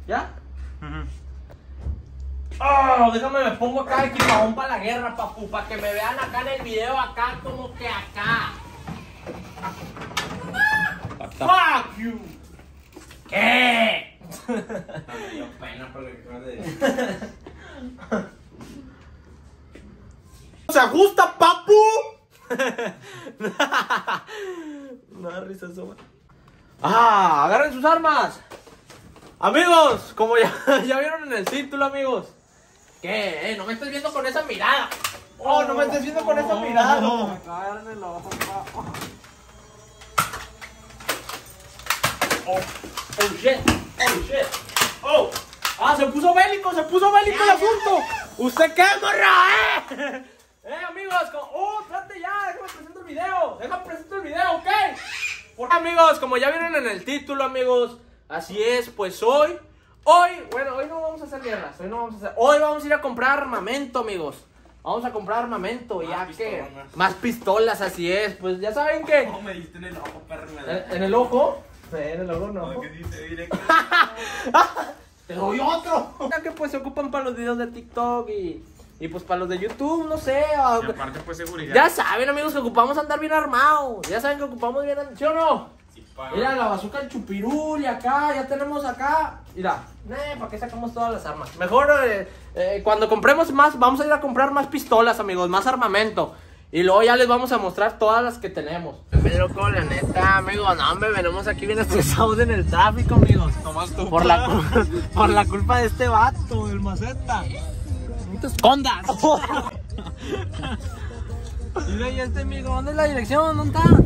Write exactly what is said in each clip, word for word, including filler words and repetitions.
¿Ya? Uh-huh. Oh, déjame me pongo acá el equipadón para la guerra, papu, para que me vean acá en el video, acá como que acá. Fuck you. ¿Qué? No me dio pena por lo que acabas de decir. ¿Se ajusta, papu? No da risa eso. Ah, agarren sus armas. Amigos, como ya, ya vieron en el título, amigos. ¿Qué? Eh, no me estés viendo con esa mirada. Oh, no me estés viendo con esa mirada. No. Me caen en el ojo, pa. Oh, oh shit, oh shit, oh. Ah, se puso bélico, se puso bélico el asunto. ¿Usted qué, morra, eh? Eh, amigos, como... oh, espérate ya, déjame presentar el video. Déjame presentar el video, ¿ok? Porque, amigos, como ya vieron en el título, amigos, así es, pues hoy, hoy, bueno, hoy no vamos a hacer guerras, hoy no vamos a hacer, hoy vamos a ir a comprar armamento, amigos. Vamos a comprar armamento, más ya que... Más. más pistolas, así es, pues ya saben que... No, me diste en el ojo, perro. ¿En, en el ojo? En el ojo no. No, que dice directo. Te doy otro. Ya que pues se ocupan para los videos de TikTok y... Y pues para los de YouTube, no sé. Y aparte pues seguridad. Ya saben, amigos, que ocupamos andar bien armados. Ya saben que ocupamos bien, ¿sí o no? Sí, para. Mira, la bazooka, el chupirul y acá, ya tenemos acá. Mira, eh, ¿para qué sacamos todas las armas? Mejor eh, eh, cuando compremos más, vamos a ir a comprar más pistolas, amigos, más armamento. Y luego ya les vamos a mostrar todas las que tenemos. Me loco, la neta, amigos, no, hombre, venimos aquí bien estresados en el tráfico, amigos. Tomás tú. Por la, por la culpa de este vato, del maceta. No te escondas. Mira, y este amigo, ¿dónde es la dirección? ¿Dónde está?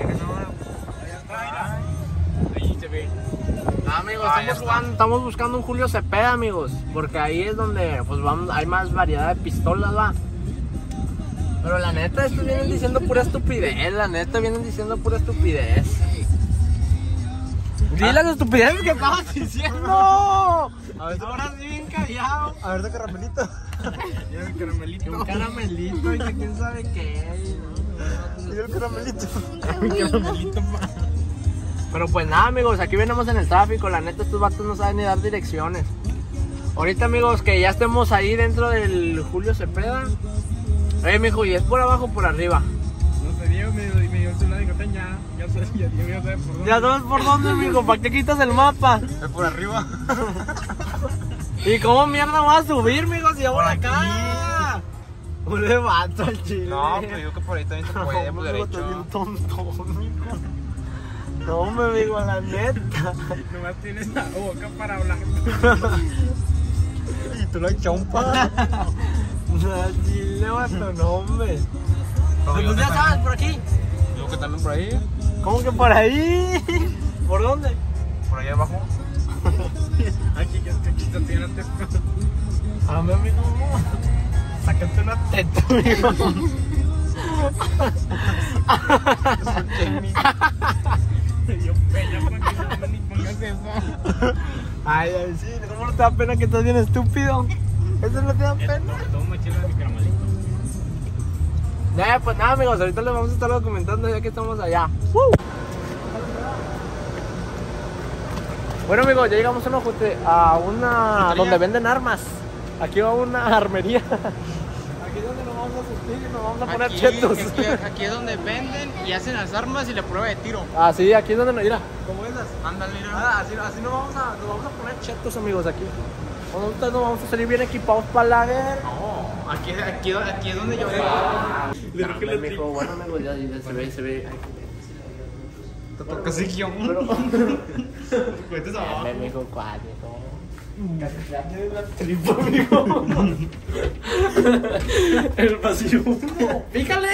Ahí se ve. Ah, amigos, ah, estamos, jugando, estamos buscando un Julio Cepeda, amigos. Porque ahí es donde pues vamos, hay más variedad de pistolas, va. Pero la neta, estos vienen diciendo pura estupidez. La neta, vienen diciendo pura estupidez. Dile las estupideces que estabas diciendo. A ver, ahora sí bien callado. A ver, de caramelito. Mira el caramelito. Un caramelito y que quién sabe qué. Mira el caramelito. El caramelito, pa. Pero pues nada, amigos, aquí venimos en el tráfico. La neta, estos vatos no saben ni dar direcciones. Ahorita, amigos, que ya estemos ahí dentro del Julio Cepeda. Oye, mijo, ¿y es por abajo o por arriba? No sé, Diego me dio el celular y dijo, ya, ya sé, ya, ya sabes por dónde. Ya sabes por dónde, mijo, ¿para qué quitas el mapa? Es por arriba. ¿Y cómo mierda vas a subir, mijo, si ya por acá? Un levanto al chile. No, pues digo que por ahí también se puede, por derecho. Estás bien tonto, mijo. No, me digo, la neta. Nomás tienes la boca para hablar. Y tú la chompa. Chile, vato, no, hombre. Pues ya sabes, por aquí. Digo que también por ahí. ¿Cómo que por ahí? ¿Por dónde? Por ahí abajo. Aquí que aquí te tienes teta. A mi amigo, sácate una teta, amigo. Me dio pena para que no ni pongas eso. Ay, ay, sí, ¿cómo no te da pena que estás bien estúpido? ¿Eso no te da pena? Toma chile de mi caramelito. Ya, pues nada, amigos, ahorita les vamos a estar documentando ya que estamos allá. ¡Uh! Bueno, amigos, ya llegamos a una, a una donde venden armas. Aquí va una armería. Aquí es donde nos vamos a asistir y nos vamos a poner aquí, chetos. Aquí, aquí es donde venden y hacen las armas y la prueba de tiro. Ah, sí, aquí es donde nos irá. ¿Cómo esas? Ándale, mira. Ah, así, así nos, vamos a, nos vamos a poner chetos, amigos, aquí. Nosotros nos vamos a salir bien equipados para la guerra. No, aquí, aquí, aquí es donde yo voy. Le dije le dijo, bueno, amigos, ya, ya se ve, se ve. Te toca así guión. Cuentes abajo. Me dijo, ¿cuál, mijo? Casi se hace la tripa, amigo. El vacío. ¡Pícale!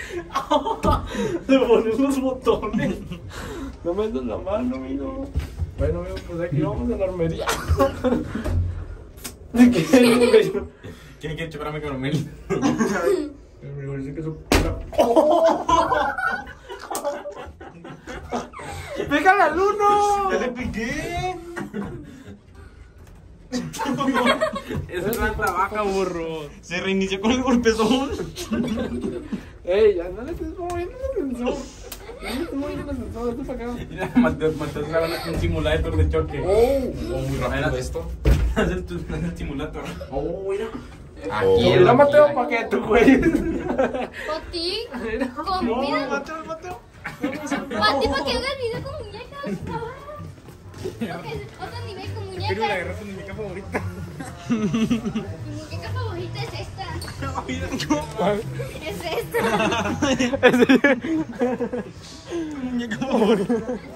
Le ponen los botones. No me das la mano, amigo. Bueno, amigo, pues aquí vamos a la armería. ¿Qué? ¿Quién quiere chupar a mi caramelo? Me parece que eso... ¡Pégale al uno! ¡Ya le piqué! Eso es una trabaja, burro. Se reinició con el golpezón. Ey, ya no le estés moviendo la atención. Mira, Mateo, Mateo es una- un simulator de choque. Oh, muy rápido esto. Es el, tu- es el simulator. Oh, mira. Aquí, mira, Mateo, ¿para qué tú, güey? Pati, con No, mira, Mateo, Mateo. Pati, para que hagas video con muñecas, cabrón. Porque otro nivel con Quiero la muñecas. agarrar tu muñeca favorita. Mi muñeca favorita es esta. Es esta. Muñeca favorita.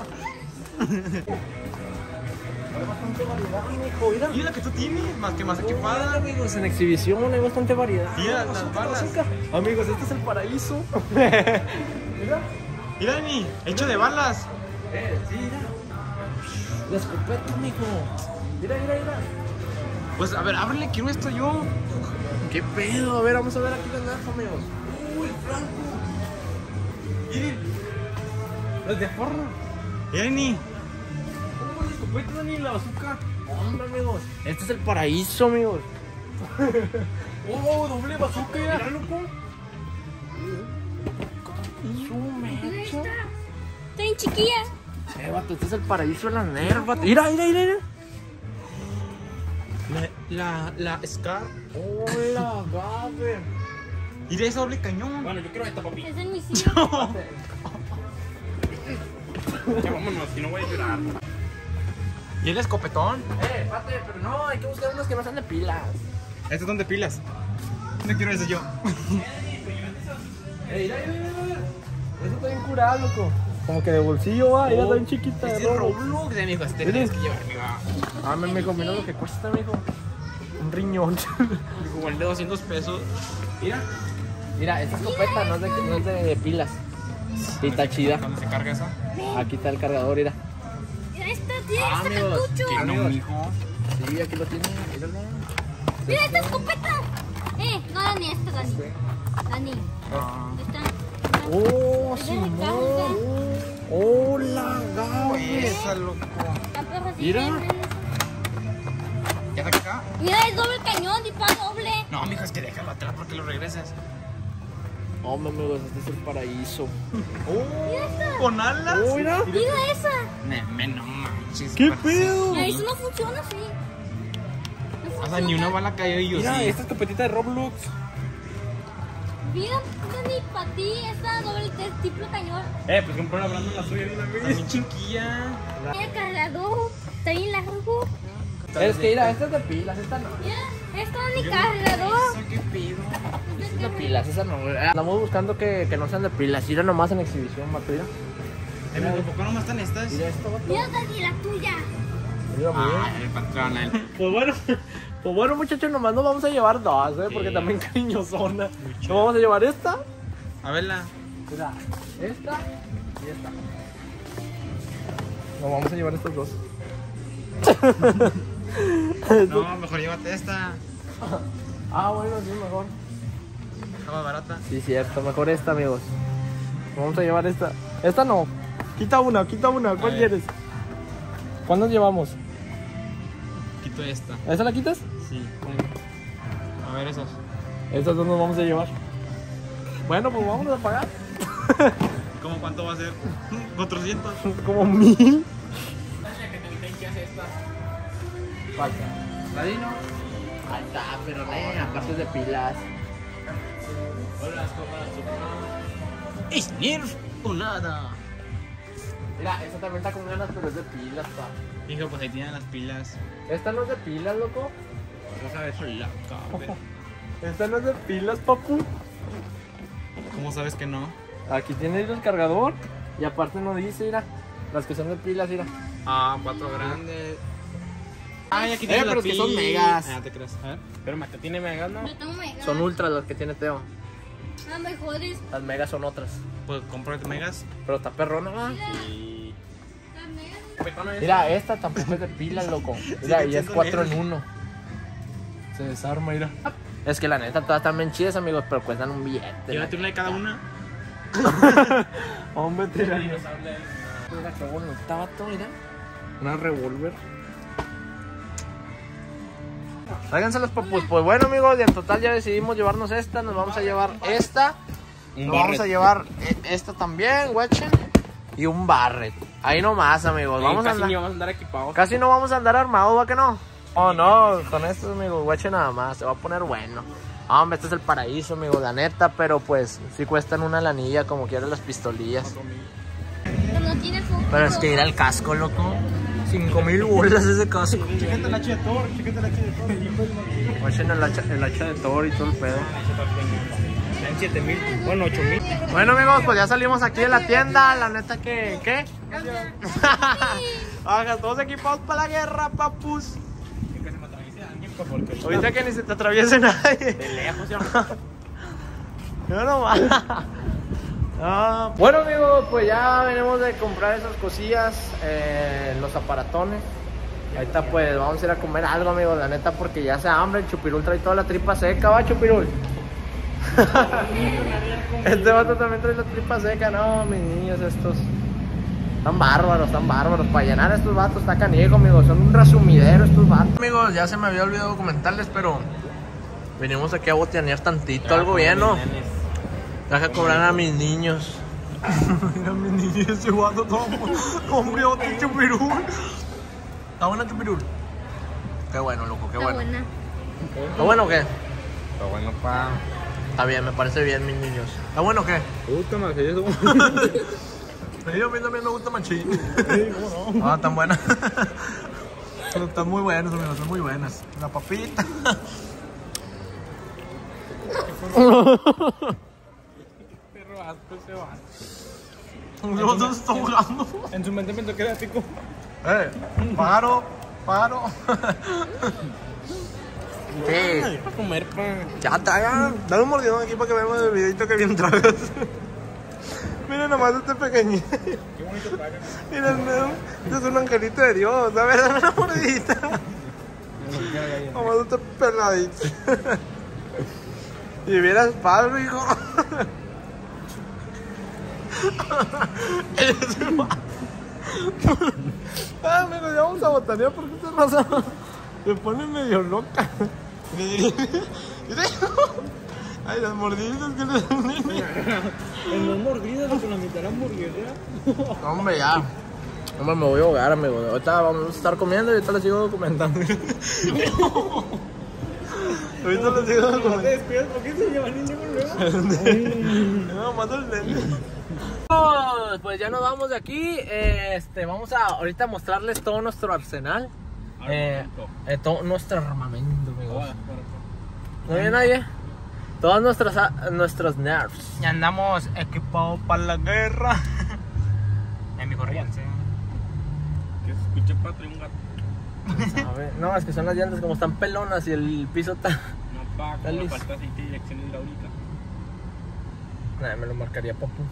Mira la que tú tienes, más que más equipada. Amigos, en exhibición hay bastante variedad. Mira las balas. Amigos, este es el paraíso. Mira. Mira, Dani, hecho de balas. Eh, sí, mira. La escopeta, amigo. Mira, mira, mira. Pues a ver, ábrele, quiero esto yo. ¿Qué pedo? A ver, vamos a ver aquí las najas, amigos. Uy, Franco. Miren, Las de forro. mira, Dani. ¿Cómo la escopeta, Dani? La bazooka. Hombre, amigos. Este es el paraíso, amigos. Oh, doble bazooka, mira. Mira, loco. Su Mira mecha. esta. Está bien chiquilla. Eh, vato, este es el paraíso de la nerva. vato. Mira, mira, mira, mira. La, la, la Scar. Hola, Gabe. Mira ese doble cañón. Bueno, yo quiero esta, papi. Es el misil. Ya vámonos, si no voy a llorar. ¿Y el escopetón? Eh, pate, pero no, hay que buscar unos que no sean de pilas. Estos son de pilas. No quiero ese yo. Eh, mira, mira, mira, mira. Eso está bien curado, loco. Como que de bolsillo va, ella está bien chiquita. Es de de robo. Roblox, amigo. Este Mira. tienes que llevar, amigo. Ah, me, me combinó lo que cuesta, amigo. Un riñón. Como el de doscientos pesos. Mira. Mira, esta escopeta no es de, no es de pilas. Y está chida. ¿Dónde se carga esa? Aquí está el cargador, mira. Mira esta, tiene Ah, este amigos, cartucho. Que no, Amigos. mijo. Sí, aquí lo tiene, míralo. Mira esta escopeta. Eh, no, Dani, esta, Dani. Dani, Ah. esta. Oh, Es de Simón. recarga. Hola, Gabe. Esa, loco. Está perro así, Mira. ven, ven. ¿Ya está acá? Mira, es doble cañón, dispara doble. No, mijo, es que déjalo atrás porque lo regresas. Hombre, amigos, este es el paraíso. Mira esta. ¿Con alas? Oh, mira. Mira esa. Neme, no manches. ¿Qué parece- pedo? Mira, eso no funciona así. No O sea, ni una bala cayó y yo Mira, sí. esta escopetita de Roblox. Mira, Dani, para ti, esta doble de triple cañón. Eh, pues compré hablando la suya de una Está bien chiquilla. Mira, cargador. Está bien largo. Es que mira, esta es de pilas, esta no. Mira, esto es mi cargador. ¿Qué pedo? Esta es de pilas, esa no. Andamos buscando que, que no sean de pilas. Mira nomás en exhibición, vato, mira. Eh, ¿por poco nomás están estas? Mira esto, vato. Mira, Dani, la tuya. Mira, Ah, mira. el patrón, el... Pues bueno, pues bueno, muchachos, nomás nos vamos a llevar dos, ¿eh? Porque Sí. también cariñosona. Nos vamos a llevar esta. A verla. Mira, esta y esta. Nos vamos a llevar estas dos. No, mejor llévate esta. Ah, bueno, sí, mejor. Está más barata. Sí, cierto, mejor esta, amigos. Vamos a llevar esta. Esta no. Quita una, quita una. ¿Cuál A ver. quieres? ¿Cuál nos llevamos? Quito esta. ¿Esa la quitas? Sí. A ver esas. Estas dos nos vamos a llevar. Bueno, pues vamos a pagar. ¿Cómo cuánto va a ser? ¿cuatrocientos? Como mil. Falta. ¿Ladino? Ahí está, pero no, aparte de pilas. ¡Es Nerf o nada! Mira, esta también está con ganas, pero es de pilas, pa. Dijo, pues ahí tienen las pilas. Esta no es de pilas, loco. Vamos a ver su loca. Esta no es de pilas, papu. ¿Cómo sabes que no? Aquí tiene el cargador. Y aparte no dice, mira. Las que son de pilas, mira. Ah, cuatro grandes. Ay, aquí Eh, tiene pero las es que son pilas. megas. Ah, te crees. A ver. Pero Mata tiene megas, ¿no? Yo tengo mega. Son ultras las que tiene Teo. Ah, mejores. Las megas son otras. Pues cómprate megas. Pero está perrona, ¿va? Y... Las megas. Mira, esta tampoco es de pilas, loco. Mira, y es siendo cuatro negro. en uno. Se desarma, mira. Es que la neta, todas están bien chidas, amigos, pero cuestan un billete. Llévate una de cada una. Hombre, tira. Mira qué bonita, vato, mira. Una revólver. Tráiganse los papus. Pues bueno, amigos, y en total ya decidimos llevarnos esta. Nos vamos a llevar esta. Un Nos vamos Barrett. a llevar eh, esta también, guachen. y un Barret. Ahí nomás, amigos. Vamos a casi andar... ni vamos a andar equipados. Casi no vamos a andar armados, ¿va que no? Oh, no, con esto, amigos, guache nada más. Se va a poner bueno. Ah, hombre, este es el paraíso, amigos, la neta. Pero pues, sí cuestan una lanilla, como quieran las pistolillas. Pero no tiene foco. Pero es que ir al casco, loco. Cinco mil bolas ese casco. Chécate el hacha de Thor, chécate el hacha de Thor. Guachen el hacha, el hacha de Thor y todo el pedo. En siete mil, bueno, ocho mil. Bueno, amigos, pues ya salimos aquí de la tienda. La neta que, ¿qué? Hagan todos equipados para la guerra, papus. Que se me atraviese alguien, pues, porque... Ahorita que ni se te atraviese nadie. De lejos, ya. No, no más. Ah, bueno, amigos, pues ya venimos de comprar esas cosillas, eh, los aparatones. Ahorita pues vamos a ir a comer algo, amigos, la neta, porque ya hace hambre. El Chupirul trae toda la tripa seca, ¿va, Chupirul? Este vato también trae la tripa seca. No, mis niños estos están bárbaros, están bárbaros. Para llenar a estos vatos está canijo, amigos. Son un resumidero estos vatos. Amigos, ya se me había olvidado comentarles, pero venimos aquí a botanear tantito, algo bien, ¿no? Deja cobrar a mis niños. Mira mis niños, ese guato todo hombre, otro Chupirul. ¿Está buena, Chupirul? Qué bueno, loco, qué Está bueno. buena. ¿Está bueno o qué? Está bueno, pa. Está bien, me parece bien, mis niños. ¿Está bueno o qué? Puta, más que eso. Sí, a mí también me gusta machín. Ah, tan buenas. Pero están muy buenas, amigos, están muy buenas. La papita. Perro asco ese va. Yo no estoy jugando. En su mente pensó que era tico. Eh, paro, paro. Sí. Para comer, pa. Ya tragan. Dale un mordidón aquí para que veamos el videito que bien tragas. Miren nomás este pequeñito. Qué bonito paga. Miren, este es un angelito de Dios. A ver, dame una mordidita. Nomás este peladito. Y vieras padre, hijo. Ah, amigo, ya vamos a botanear porque esta raza se pone medio loca. Ay, las mordidas que le dan. En dos mordidas, con la mitad de la hamburguesa. Hombre, ya. Hombre, me voy a ahogar, amigo. Ahorita vamos a estar comiendo y ahorita les sigo documentando. Ahorita les sigo No te documentando. despidas, ¿por qué se llevan niño con luego? No, mato el nene. Pues ya nos vamos de aquí. Este, vamos a ahorita mostrarles todo nuestro arsenal. Eh, eh, todo nuestro armamento, amigos. ¿No viene nadie? Todos nuestros, nuestros nerfs. Ya andamos equipados para la guerra. En mi corriente. Que se escuche para traer un gato. A ver, no, es que son las llantas como están pelonas y el piso está... No, pa, como le listo. falta aceite y dirección hidráulica. Nah, me lo marcaría papu.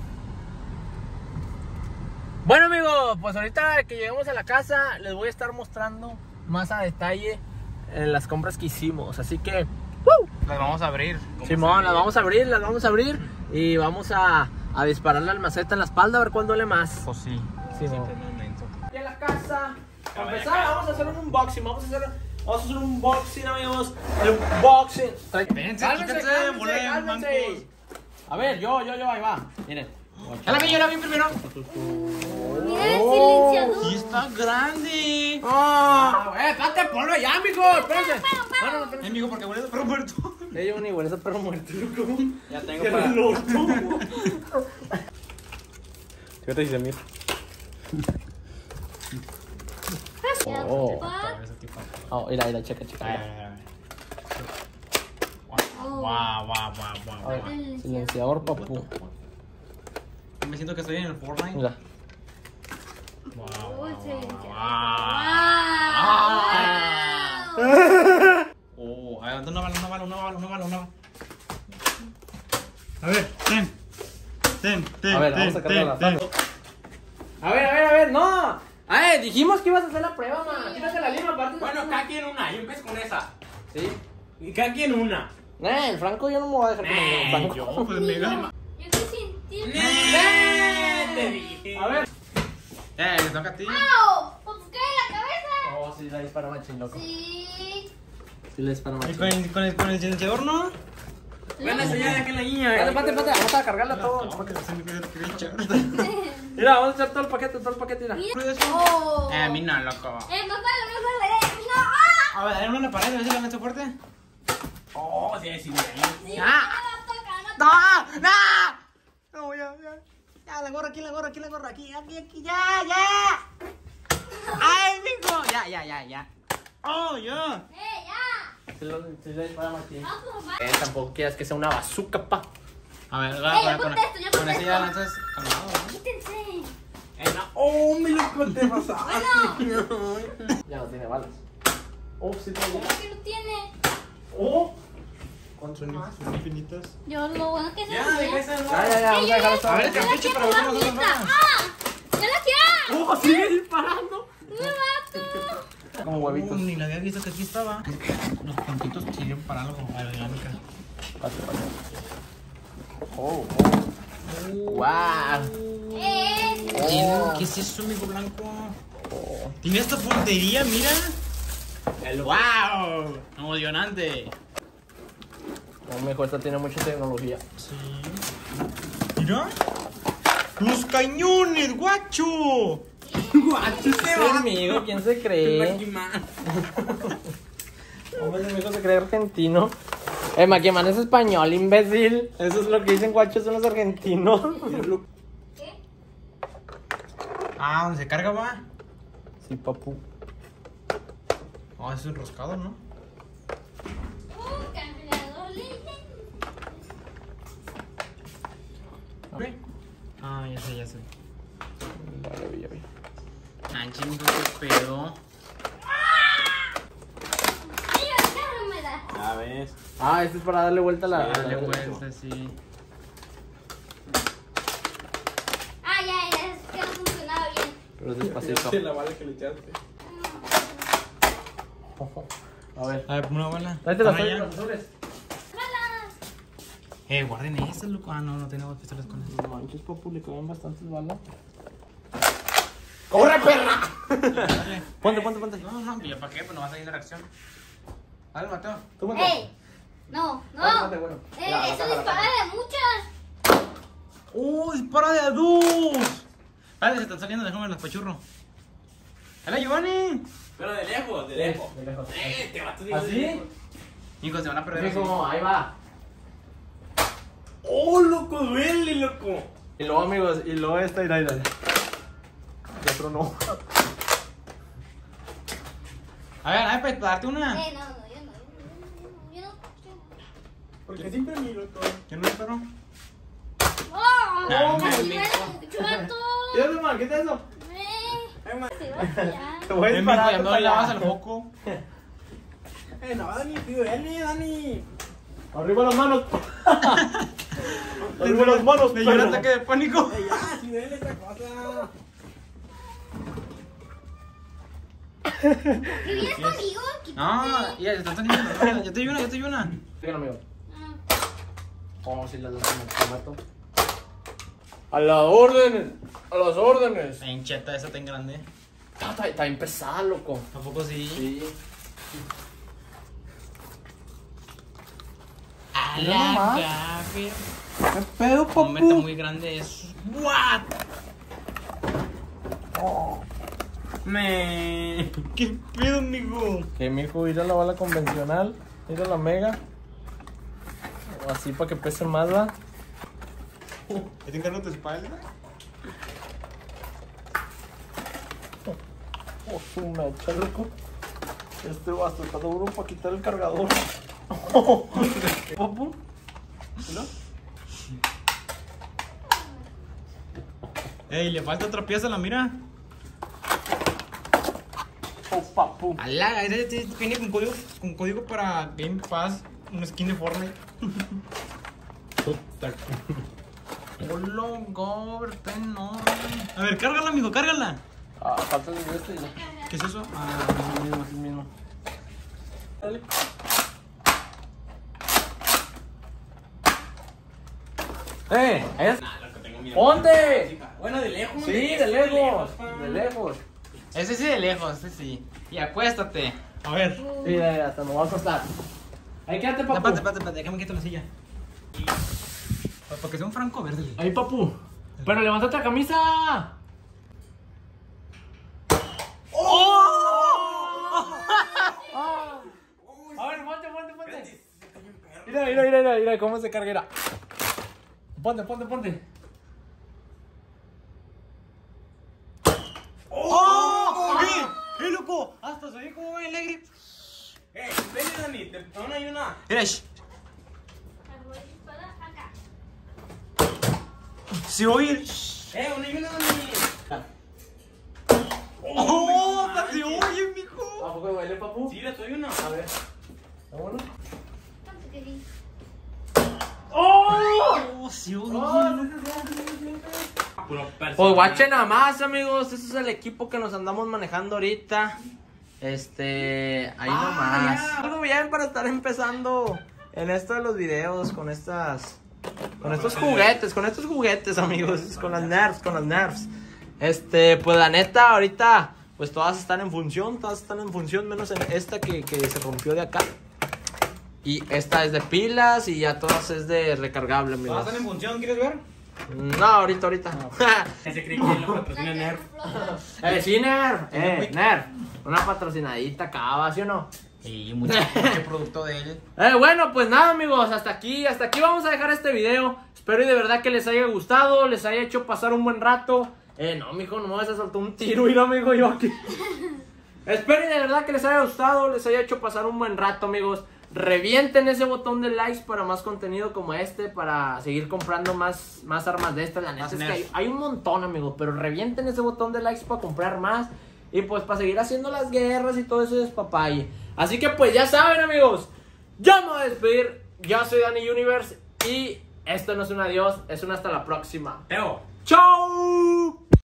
Bueno, amigos, pues ahorita que lleguemos a la casa les voy a estar mostrando más a detalle eh, las compras que hicimos. Así que, ¡woo! Las vamos a abrir. Simón, las vamos a abrir, las vamos a abrir y vamos a, a dispararle al maceta en la espalda a ver cuál duele más. Pues sí. Simón. Siempre me aumento. Aquí en la casa, para empezar vamos a hacer un unboxing, vamos a hacer, vamos a hacer un unboxing, amigos. El unboxing. Espérense, Cálmense, quítense, cálmense, bola de cálmense. mancos. A ver, yo, yo, yo, ahí va. Miren. Ya la vi, yo la vi primero. Mira el silenciador. Y está grande. ¡Oh! ¡Eh, espérate, ponlo allá, amigo! ¡Espérense! No, no, no, espérense. Amigo, porque huele de perro muerto. Ya llevo ni huele ese perro muerto, loco. Ya tengo ¡Qué para... loco! Fíjate si se mira. Oh. Pa. Oh, mira, mira, checa, checa. Oh. Guau, guau, guau, A guau. ver, silenciador, papu. Me siento que estoy en el Fortnite. Mira. Oh, el silenciador. Wow. Wow. Oh, adelante una bala, una bala, una bala, una bala, una bala. A ver, ten. Ten, ten, A ver, ten, vamos a sacarla ten, la ten. A ver, a ver, a ver, no. A ver, dijimos que ibas a hacer la prueba, man. Quítate la lima, aparte. Bueno, cada quien una, yo empiezo con esa. Sí. Y cada quien una. Eh, el Franco yo no me voy a dejar con el Franco. Yo, pues mega. Yo te sentí. Te dije. A ver. Eh, le toca a ti. ¡Au! ¡Pues cae en la cabeza! Oh, sí, la dispara machín, loco. Sí. Sí, le dispara ¿Y machín. con el, con el, con el silenciador no? Buena señal de aquí la niña. Pate, pate, pate, vamos a cargarla todo. Mira, vamos a echar todo el paquete, todo el paquete, mira. Oh. Eh, a mí no, loco. Eh, no vale, no vale. No. ¡Ah! A ver, dale una pared, a ver si la meto fuerte. Oh, sí, sí, sí. Sí, Ah. no toca, no ¡No! toca. ¡No! No, ya, ya. Ya, la gorra aquí, la gorra aquí, la gorra aquí, aquí, aquí, ya, ya. ¡Ay, mijo! Ya, ya, ya, ya. ¡Oh, ya! Eh, ya. Si lo, si lo disparamos aquí. Vamos por más. Eh, tampoco quieras que sea una bazooka, pa. A ver, Eh, va, yo con, contesto, yo con así ya contesto. lanzas calmado, ¿no? Quítense. Eh, no. Oh, mi loco, te pasaste. Bueno. Ya no tiene balas. Oh, sí tiene. ¿Por qué no tiene? Oh. ¿Cuántos son infinitas? Yo lo bueno que se Ya, me deja ve. esa, ¿no? Ya, ya, ya, Eh, vamos yo a dejar ya- esto. A ver, yo la cartucho quiero para ver cómo son las ahorita. balas. ¡Ah! ¡Yo la quiero! Oh, sigue disparando. ¡Me mato! Como huevitos. Uh, ni la había visto que aquí estaba. Los puntitos sirven para algo, aerodinámica. Pase, pase. Oh, oh. Wow. Eh, ¿Qué, ¿Qué es eso, amigo blanco? Tiene esta puntería, mira. ¡Wow! Emocionante. No, mejor esta tiene mucha tecnología. Sí. Mira. ¡Los cañones, guacho! ¡Guacho, Sí, amigo, ¿quién se cree? Hombre, mi hijo se cree argentino. Eh, Maquiman es español, imbécil. Eso es lo que dicen guachos, son los argentinos. ¿qué? Ah, ¿dónde se carga, va? Sí, papu. Ah, es enroscado, ¿no? Un cargador lente. Ah, ya sé, ya sé. Vale, vi, vi. Ah, chingo, qué pedo. Ay, agárramela. Ya ves. Ah, este es para darle vuelta a la. a Dale la- vuelta, sí. Ah, ya, ya, es que no funcionaba bien. Pero es despacito. la bala que le echaste. A ver. A ver, una bala. Tráete las Toma ya. azules. ¡Jalas! Eh, guarden estas, loco. Ah, no, no tenemos pistolas con eso. No manches, papu, le caben bastantes balas. ¡Corre, perra! Dale. Ponte, ponte, ponte. No, no, ¿ya para qué? Pues no vas a ir de reacción. Dale, Mateo. Tú ponte. ¡Ey! No, no. Ponte, ponte, bueno. Eh, La- la eso caja, la dispara caja. de muchas. ¡Oh, dispara de a dos! Dale, se están saliendo, déjame los pachurros. ¡Dale, Giovanni! Pero de lejos, de Sí, lejos. de lejos. Eh, te vas a ¿Así? Hijos, se van a perder. Así como, ahí va. Oh, loco, duele, loco. Y luego, amigos, y luego esta, irá, irá. Y otro no. A ver, a ver, para darte una. Eh, no, no, yo no. Yo no. Yo no. Porque siempre mi loco. Yo no espero. ¡Oh! No, ¡Así mi me chato! ¿Qué es eso, man? ¿Qué es eso? Eh, se va a tirar. Te voy a Eh, mijo, disparar. ya no le lavas el foco. Eh, no, Dani, tío, dale, Dani. Arriba las manos. Arriba las manos, Me dio un perro. ataque de pánico. Eh, ya, si duele esa cosa. ¿Qué vienes conmigo? No, ya, se están saliendo las balas. Yo te di una, yo te di una. Fíjate, amigo. Ah. Oh, si las dos me mato. A las órdenes. A las órdenes. La hincheta esa tan grande. Ah, está, está bien pesada, loco. Tampoco sí. Sí. A Mira la nomás. gafe. ¿Qué pedo, Hombre, está muy grande eso. What? Me. ¿Qué pedo, amigo? Que mi hijo ir a la bala convencional, ir a la mega. O así para que pese más, va. ¿Te encargo tu espalda? Oh, su mecha, loco. Este bastón está duro para quitar el cargador. Papu. ¿No? Ey, le falta otra pieza, la mira. Oh, papu. Alá, este viene con código, con código para Game Pass, un skin de Fortnite. Hola, Gober, está enorme. A ver, cárgala, amigo, cárgala. Ah, falta el de este. ¿Qué es eso? Ah, es el mismo, es el mismo. Dale. ¡Eh! ¡Es! ¡Ponte! Bueno, de lejos. Sí, de lejos. De lejos. Ese sí de lejos, ese sí. Y acuéstate. A ver. Sí, ya, ya, hasta me voy a acostar. Ahí quédate, papu. Espérate, espérate, espérate, déjame quitar la silla. Porque sea un franco verde. Ahí, papu. Pero levántate la camisa. ¡Oh! A ver, ponte, ponte, ponte. Mira, mira, mira, mira, mira cómo se carga. Ponte, ponte, ponte. ¡Oh! ¡Eh! ¡Eh, loco! Hasta se ve como va alegre. Eh, ven, Dani, te una y una. Mira, shh. Para acá. Se oye. Eh, una y una, Dani. ¡Oh! ¡Se oye, mijo! ¿A poco duele, papu? Sí, le doy una. A ver. ¿Vámonos? ¿Cuánto querías? ¡Oh! ¡Oh, se oye! Pues guachen nada más, amigos. Este es el equipo que nos andamos manejando ahorita. Este, ahí Ah, nomás. ya. Algo bien para estar empezando en esto de los videos con estas, con estos juguetes, con estos juguetes, amigos, con las nerfs, con las nerfs. Este, pues la neta, ahorita, pues todas están en función, todas están en función, menos en esta que, que se rompió de acá. Y esta es de pilas y ya todas es de recargable, ¿Todas amigos. están en función? ¿Quieres ver? No, ahorita, ahorita. Ese cree que lo patrocina Nerf. Eh, sí, Nerf. Eh, Nerf. Una patrocinadita acaba, ¿sí o no? Sí, mucho, mucho producto de él. Eh, bueno, pues nada, amigos, hasta aquí, hasta aquí vamos a dejar este video. Espero y de verdad que les haya gustado, les haya hecho pasar un buen rato. Eh, no, mijo, no me vas a soltar un tiro y no, amigo, yo aquí. Espero y de verdad que les haya gustado, les haya hecho pasar un buen rato, amigos. Revienten ese botón de likes para más contenido como este, para seguir comprando más, más armas de estas. La neta Más es que nerf. hay, hay un montón, amigos, pero revienten ese botón de likes para comprar más. Y pues para seguir haciendo las guerras y todo ese despapalle. Así que pues ya saben, amigos, ya me voy a despedir. Yo soy Dani Universe y esto no es un adiós, es un hasta la próxima. Teo. ¡Chao!